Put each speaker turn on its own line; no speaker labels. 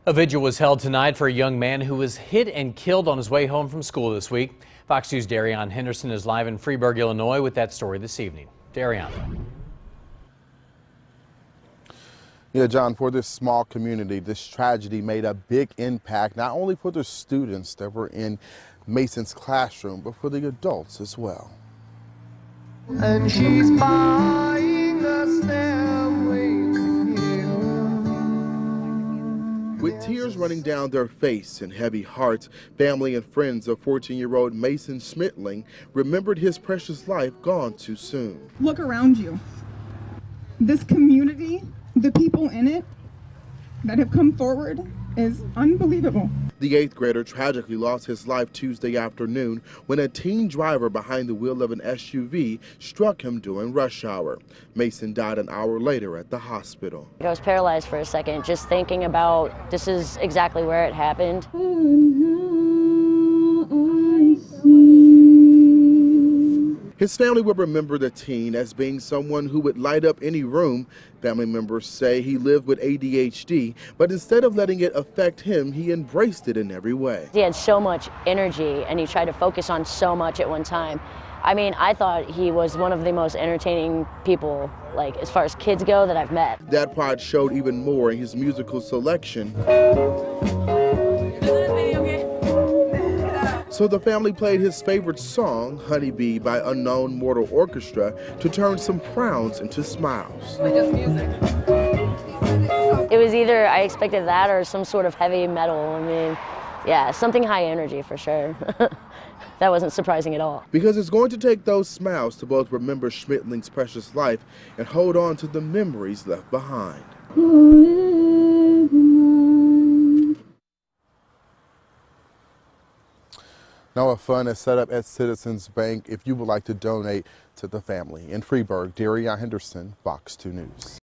A vigil was held tonight for a young man who was hit and killed on his way home from school this week. Fox News' Darian Henderson is live in Freeburg, Illinois with that story this evening. Darian.
Yeah, John, for this small community, this tragedy made a big impact, not only for the students that were in Mason's classroom, but for the adults as well.
And she's buying the stairway to heaven.
With tears running down their face and heavy hearts, family and friends of 14-year-old Mason Schmittling remembered his precious life gone too soon.
Look around you. This community, the people in it that have come forward is unbelievable.
The 8th grader tragically lost his life Tuesday afternoon when a teen driver behind the wheel of an SUV struck him during rush hour. Mason died an hour later at the hospital.
I was paralyzed for a second, just thinking about this is exactly where it happened.
His family will remember the teen as being someone who would light up any room. Family members say he lived with ADHD, but instead of letting it affect him, he embraced it in every way.
He had so much energy and he tried to focus on so much at one time. I mean, I thought he was one of the most entertaining people, like as far as kids go, that I've met.
That pride showed even more in his musical selection. So the family played his favorite song, Honeybee by Unknown Mortal Orchestra, to turn some frowns into smiles.
It was either I expected that or some sort of heavy metal. I mean, yeah, something high energy for sure. That wasn't surprising at all.
Because it's going to take those smiles to both remember Schmittling's precious life and hold on to the memories left behind. Now a fund is set up at Citizens Bank if you would like to donate to the family. In Freeburg, Darian Henderson, Fox 2 News.